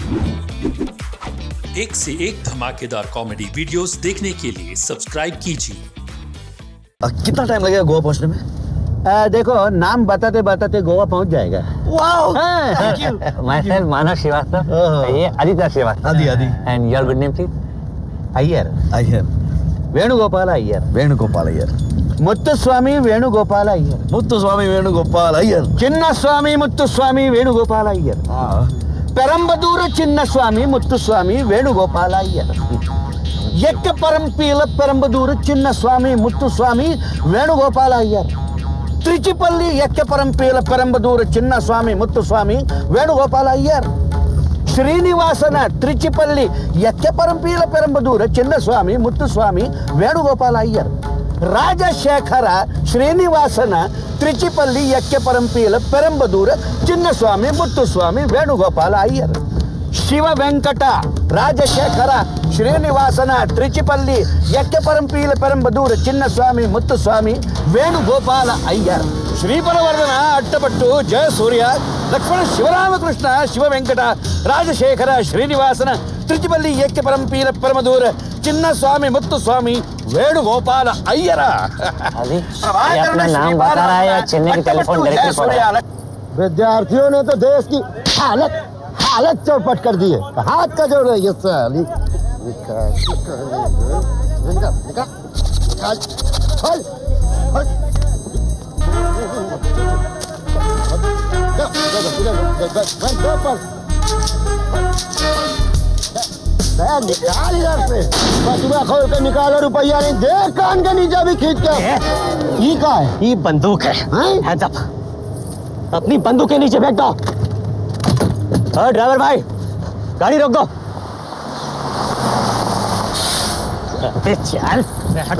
एक से एक धमाकेदार कॉमेडी वीडियोस देखने के लिए सब्सक्राइब कीजिए। कितना टाइम लगेगा गोवा पहुंचने में? देखो, नाम बताते बताते गोवा पहुंच जाएगा। Wow, thank you. Myself Manav Srivastava. ये Aditya Srivastava. आदि And your good name, please? Iyer, Venugopal Iyer. Venugopal Iyer. Muthuswamy Venugopal Iyer. Muthuswamy Venugopal Iyer. Chinnaswamy Muthuswamy Venugopal Iyer. Perambadur Chinnaswamy Muthuswamy Venugopal Iyer. Yakka Parampil Perambadur Chinnaswamy Muthuswamy Venugopal Iyer. Trichipalli Yakka Parampil Perambadur Chinnaswamy Muthuswamy Venugopal Iyer. Srinivasan Trichipalli ಯಕ್ಕಪರಂಪೀಲ ಪೆರಂಬದೂರ Chinnaswamy Muthuswamy Venugopal Iyer. Rajashekhara ಶ್ರೀನಿವಾಸನ ತ್ರಿಚಿಪಲ್ಲಿ ಯಕ್ಕಪರಂಪೀಲ ಪೆರಂಬದೂರ ಚಿನ್ನಸ್ವಾಮಿ ಮುತ್ತುಸ್ವಾಮಿ ವೇಣುಗೋಪಾಲ ಅಯ್ಯರ್. ಶಿವ ವೆಂಕಟ ರಾಜಶೇಖರ ಶ್ರೀನಿವಾಸನ ತ್ರಿಚಿಪಲ್ಲಿ ಯಕ್ಕಪರಂಪೀಲ ಪೆರಂಬದೂರ ಚಿನ್ನಸ್ವಾಮಿ ಮುತ್ತುಸ್ವಾಮಿ ವೇಣುಗೋಪಾಲ ಅಯ್ಯರ್. ಶ್ರೀಪರವರ್ಧನ ಅಟ್ಟಪಟ್ಟು ಜಯ ಸೂರ್ಯ ಲಕ್ಷ್ಮಣ ಶಿವರಾಮಕೃಷ್ಣ ಶಿವ ವೆಂಕಟ ರಾಜಶೇಖರ ಶ್ರೀನಿವಾಸನ ತ್ರಿಚಿಪಲ್ಲಿ ಏಕೆ ಪರಂಪೀಲ ಪರಮದೂರ ಚಿನ್ನಸ್ವಾಮಿ ಮುತ್ತುಸ್ವಾमी वेणुगोपाल अय्यर. नाम बता रहा है या चेन्नई की टेलीफोन डायरेक्टरी पड़ रहा है? विद्यार्थियों ने तो देश की हालत चौपट कर दी है। हाथ का जोड़ है ये साली। निकाल इधर से, बस खोल के निकालो, रुपया नहीं। देख कान के नीचे भी खींच के। ये क्या है? ये बंदूक है। Hands up. अपनी बंदूक के नीचे फेंक दो। ड्राइवर भाई, गाड़ी रोक दो। चल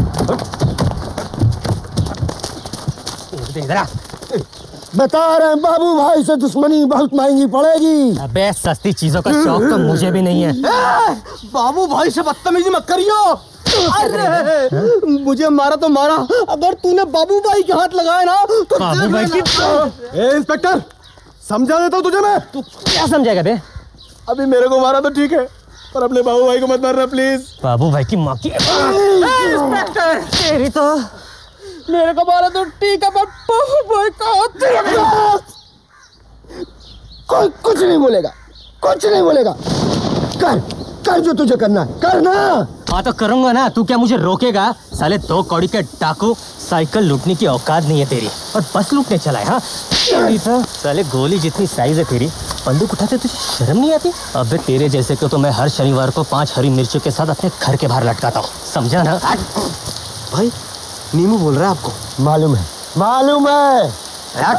इधर आ। बता रहे हैं बाबू भाई से दुश्मनी बहुत महंगी पड़ेगी। अबे सस्ती चीजों का शौक तो मुझे भी नहीं है। बाबू भाई से बदतमीजी मत करियो। अरे मुझे मारा तो मारा, अगर तूने बाबू भाई के हाथ लगाए ना तो बाबू भाई की इंस्पेक्टर समझा देता हूँ तुझे मैं। तू क्या समझेगा बे? अभी मेरे को मारा तो ठीक है, पर अपने बाबू भाई को मत मारना प्लीज। बाबू भाई की माँ की इंस्पेक्टर तेरी तो मेरे को मारा तो ठीक है, पर बाबू भाई का कोई कुछ नहीं बोलेगा, कुछ नहीं बोलेगा। कर कर जो तुझे करना है करना। हाँ तो करूंगा ना, तू क्या मुझे रोकेगा? साले 2 कौड़ी के डाकू, साइकिल लूटने की औकात नहीं है तेरी और बस लूटने चला है। हाँ तो साले गोली जितनी साइज है तेरी, बंदूक उठाते तुझे शर्म नहीं आती? अबे तेरे जैसे को तो मैं हर शनिवार को 5 हरी मिर्चों के साथ अपने घर के बाहर लटकाता हूँ, समझा ना? भाई नीमू बोल रहा है आपको? मालूम है, मालूम है।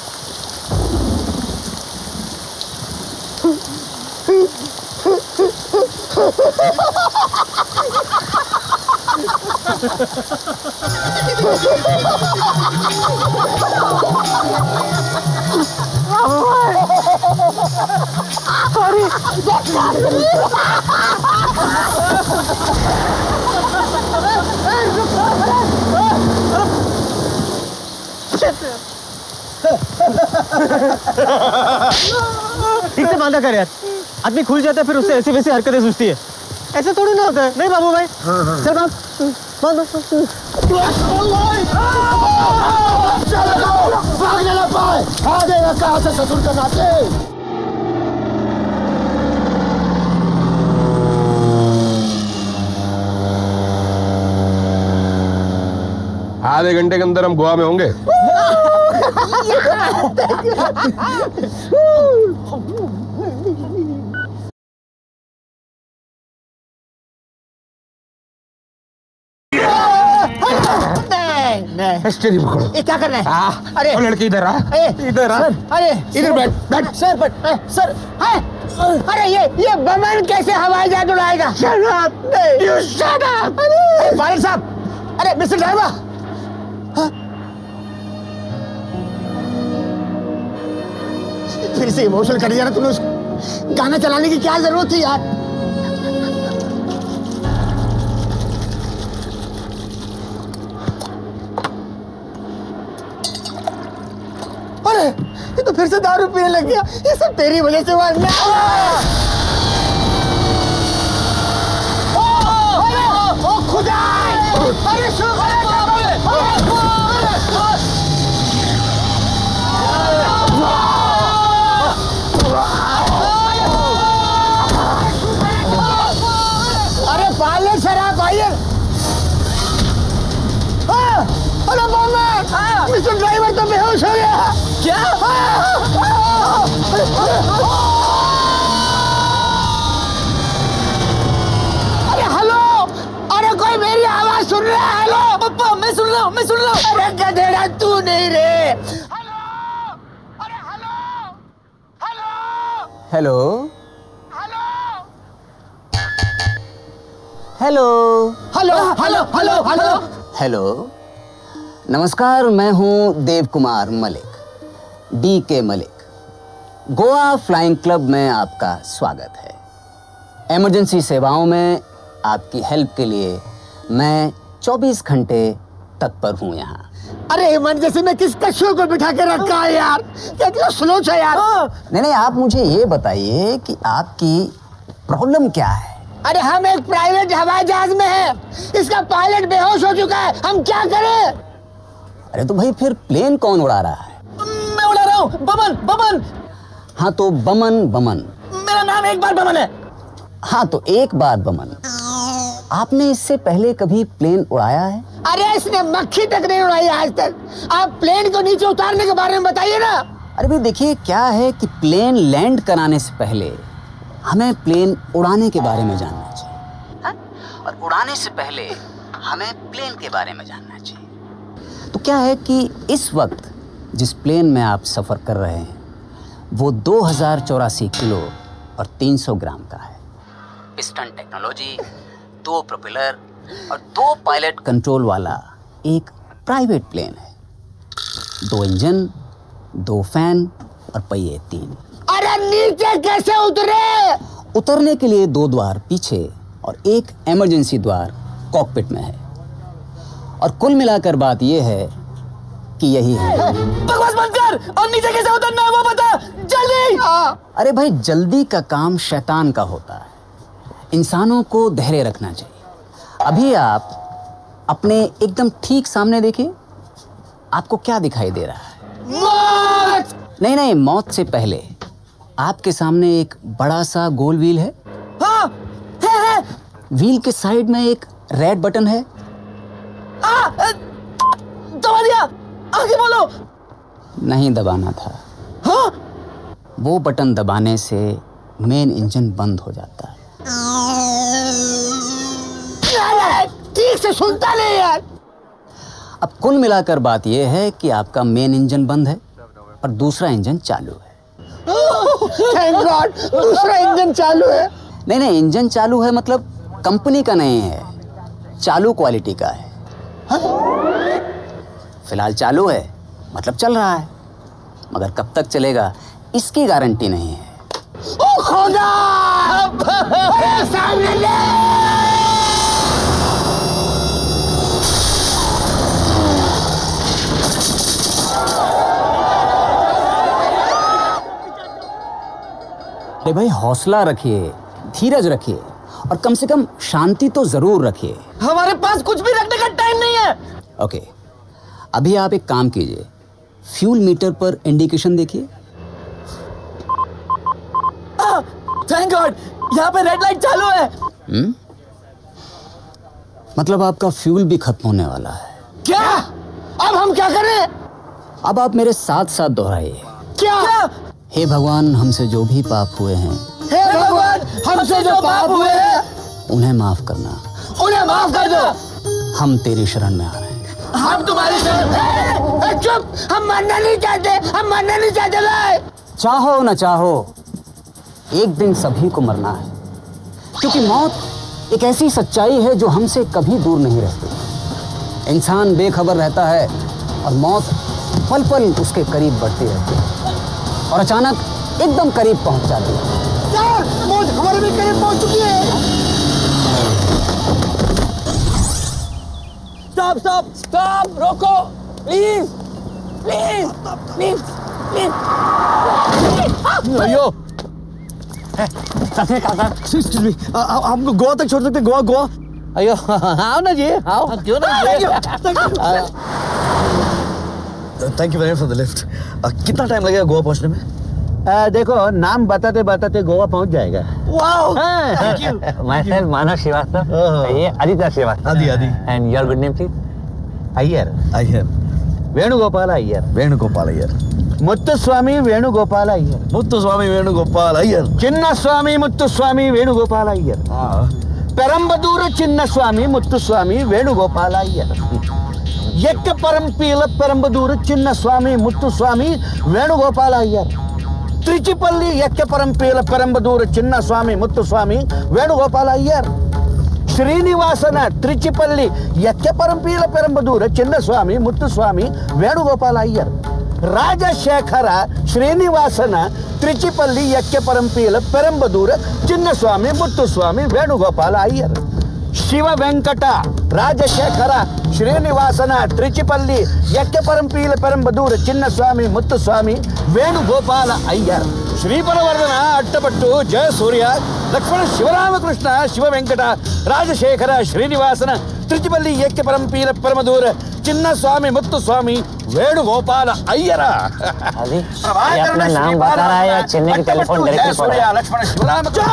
ठीक से बांधा कर यार, आदमी खुल जाता है फिर उससे ऐसी वैसी हरकतें सूझती है। ऐसे थोड़ी ना होता है, नहीं बाबू भाई? चल बांध भागने ना पाए, आ जाएगा कहाँ से ससुर का नाते। आधे घंटे के अंदर हम गोवा में होंगे। स्टीयरिंग पकड़ो। ये क्या कर रहे हैं? अरे लड़की इधर आ, इधर आ। अरे इधर बैठ सर, सर अरे ये बमन कैसे हवाई जहाज उड़ाएगा? अरे पायलट साहब, अरे मिस्टर ड्राइवर, फिर से इमोशनल कर दिया ना तुमने। उस गाना चलाने की क्या जरूरत थी यार? अरे ये तो फिर से दारू पीने लग गया। ये सब तेरी वजह से हुआ। अरे बमन, मिस्टर ड्राइवर तो बेहोश हो गया। क्या? अरे हेलो, अरे कोई मेरी आवाज सुन रहा है? हेलो पप्पा, मैं सुन रहा हूँ। अरे गधेड़ा तू नहीं रे। हेलो, अरे hello, hello, hello hello, hello hello, hello, hello, hello. Hello, नमस्कार। मैं हूं Dev Kumar Malik, DK Malik. Goa flying club में आपका स्वागत है। इमरजेंसी सेवाओं में आपकी हेल्प के लिए मैं 24 घंटे तत्पर हूं यहाँ। अरे इमरजेंसी में किस कछुए को बिठा के रखा है यार? कितना स्लो है यार। नहीं, आप मुझे ये बताइए कि आपकी प्रॉब्लम क्या है? अरे हम एक प्राइवेट हवाई जहाज में हैं। इसका पायलट बेहोश हो चुका है, हम क्या करें? अरे तो भाई फिर प्लेन कौन उड़ा रहा है? मैं उड़ा रहा हूँ। बमन। हाँ तो बमन। मेरा नाम एक बार बमन है। हाँ तो एक बात बमन, आपने इससे पहले कभी प्लेन उड़ाया है? अरे इसने मक्खी तक नहीं उड़ाई आज तक। आप प्लेन को नीचे उतारने के बारे में बताइए ना। अरे भाई देखिए, क्या है कि प्लेन लैंड कराने से पहले हमें प्लेन उड़ाने के बारे में जानना चाहिए, हा? और उड़ाने से पहले हमें प्लेन के बारे में जानना चाहिए। तो क्या है कि इस वक्त जिस प्लेन में आप सफ़र कर रहे हैं वो 2084 किलो और 300 ग्राम का है। पिस्टन टेक्नोलॉजी, 2 प्रोपेलर और 2 पायलट कंट्रोल वाला एक प्राइवेट प्लेन है। 2 इंजन, 2 फैन और पहिए 3। अरे नीचे कैसे उतरे? उतरने के लिए 2 द्वार पीछे और 1 इमरजेंसी द्वार कॉकपिट में है। और कुल मिलाकर बात यह है कि यही है। बकवास बंद कर और नीचे कैसे उतरना है वो बता जल्दी। अरे भाई, जल्दी का काम शैतान का होता है। इंसानों को धैर्य रखना चाहिए। अभी आप अपने एकदम ठीक सामने देखिए, आपको क्या दिखाई दे रहा है? मौत! नहीं, मौत से पहले आपके सामने एक बड़ा सा गोल व्हील है। हाँ, है। व्हील के साइड में एक रेड बटन है। दबा दिया, आगे बोलो। नहीं दबाना था। हाँ? वो बटन दबाने से मेन इंजन बंद हो जाता है। ठीक से सुनता नहीं यार। अब कुल मिलाकर बात यह है कि आपका मेन इंजन बंद है और दूसरा इंजन चालू है। थैंक गॉड, दूसरा इंजन चालू है। नहीं, इंजन चालू है मतलब कंपनी का नहीं है, चालू क्वालिटी का है। फिलहाल चालू है मतलब चल रहा है, मगर कब तक चलेगा इसकी गारंटी नहीं है। ओ खुदा! अरे सामने ले! अरे भाई, हौसला रखिए, धीरज रखिए और कम से कम शांति तो जरूर रखिए। हमारे पास कुछ भी रखने का टाइम नहीं है। ओके, अभी आप एक काम कीजिए, फ्यूल मीटर पर इंडिकेशन देखिए। थैंक गॉड, यहाँ पे रेड लाइट चालू है। मतलब आपका फ्यूल भी खत्म होने वाला है। क्या? अब हम क्या करें? अब आप मेरे साथ साथ दोहराइए। क्या? हे भगवान, हमसे जो भी पाप हुए हैं, हे भगवान, हमसे जो पाप हुए हैं उन्हें माफ करना। उन्हें माफ कर दो। हम तेरी शरण में आ रहे हैं। हम तुम्हारी शरण। चुप, हम मरना नहीं चाहते, हम मरना नहीं चाहते भाई। चाहो न चाहो, एक दिन सभी को मरना है, क्योंकि मौत एक ऐसी सच्चाई है जो हमसे कभी दूर नहीं रहती। इंसान बेखबर रहता है और मौत पल पल उसके करीब बढ़ती रहती है और अचानक एकदम करीब पहुंच जाती है। यार, मौत हमारे भी करीब पहुंच चुकी है। स्टॉप, रोको, प्लीज। अयो एक्सक्यूज मी, हमको गोवा तक छोड़ सकते? गोवा अयो आओ ना जी, आओ। क्यों ना? Thank you very much for the lift. कितना टाइम लगेगा गोवा पहुंचने में? देखो, नाम बताते बताते गोवा पहुंच जाएगा। Wow, thank you. Myself Manav Srivastava. Oh. ये आदित्य श्रीवास्तव. आदि And your good name please? Iyer Iyer Venugopal Iyer Venugopal Iyer Muthuswamy Venugopal Iyer Muthuswamy Venugopal Iyer Chinnaswamy Muthuswamy Venugopal Iyer Perambadur Chinnaswamy Muthuswamy Venugopal Iyer यक्कपरंपील पेरंबदूर Chinnaswamy Muthuswamy Venugopal Iyer त्रिचिपल्ली यक्कपरंपील पेरंबदूर Chinnaswamy Muthuswamy Venugopal Iyer Srinivasan त्रिचिपल्ली यक्कपरंपील पेरंबदूर Chinnaswamy Muthuswamy Venugopal Iyer Rajshekhar Srinivasan त्रिचिपल्ली यक्कपरंपील पेरंबदूर Chinnaswamy Muthuswamy Venugopal Iyer Shiv Venkat Rajshekhar Srinivasan त्रिचिपल्ली यक्कपरंपील पेरंबदूर Chinnaswamy Muthuswamy Venugopal Iyer श्रीपरवर्धन अट्टपट्टु जय सूर्य लक्ष्मण शिवरामकृष्ण शिव वेंकट राजशेखर श्रीनिवासन त्रिचिपल्ली यक्कपरंपील पेरंबदूर चिन्नस्वामी मुत्तुस्वामी वेणुगोपाल अय्यर अपना नाम बता रहा है या चेन्नई की टेलीफोन डायरेक्टरी पड़ रहा है? लक्ष्मण शिवरामकृष्ण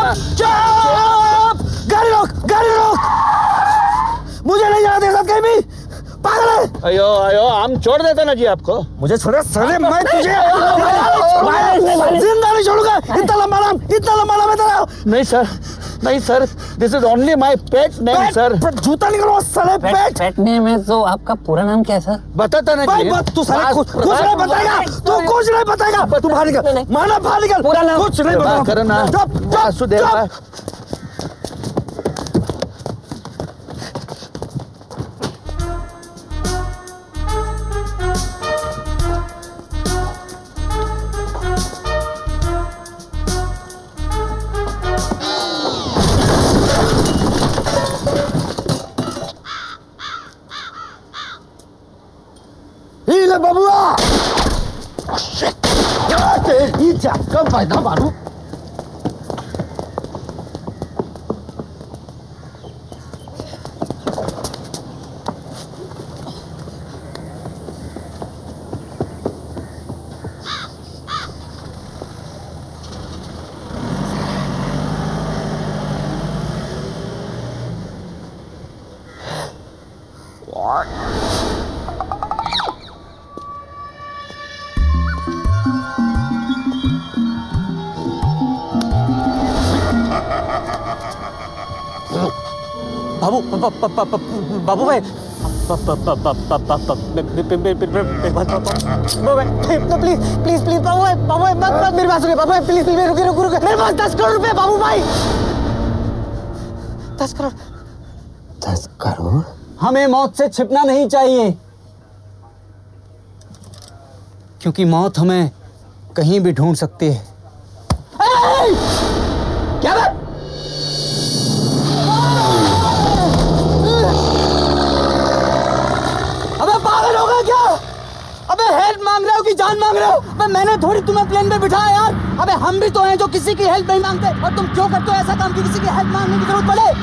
गाड़ी रोक मुझे नहीं जाना देगा कहीं भी पागल है अयो हम छोड़ देते ना जी आपको मुझे छोड़े साले मैं तुझे जिंदा नहीं छोड़ूंगा इतना लंबा नाम है तेरा नहीं sir this is only my pet name sir जूता निकलो साले पेट नेम है तो आपका पूरा नाम क्या है सर? बताता नहीं तू साले कुछ नहीं बताएगा तू बाहर निकल माना बाहर निकल पूरा नाम कुछ नहीं बताएगा करना वासुदेव बबुआ कब फायदा मारू बाबू भाई प्लीज बाबू भाई मत मेरी बात सुनिए बाबू भाई प्लीज रुकिए मेरे पास 10 करोड़ रुपए बाबू भाई 10 करोड़ हमें मौत से छिपना नहीं चाहिए क्योंकि मौत हमें कहीं भी ढूंढ सकती है। क्या बात अबे हेल्प मांग रहे हो कि जान मांग रहे हो? अबे मैंने थोड़ी तुम्हें प्लेन पे बिठाया यार। अबे हम भी तो हैं जो किसी की हेल्प नहीं मांगते और तुम क्यों करते हो ऐसा काम कि किसी की हेल्प मांगने की जरूरत पड़े?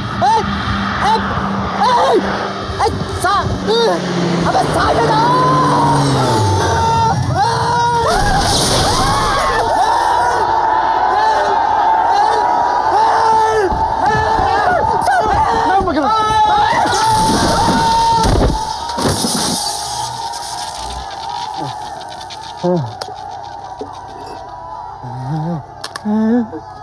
अबे साइड Oh.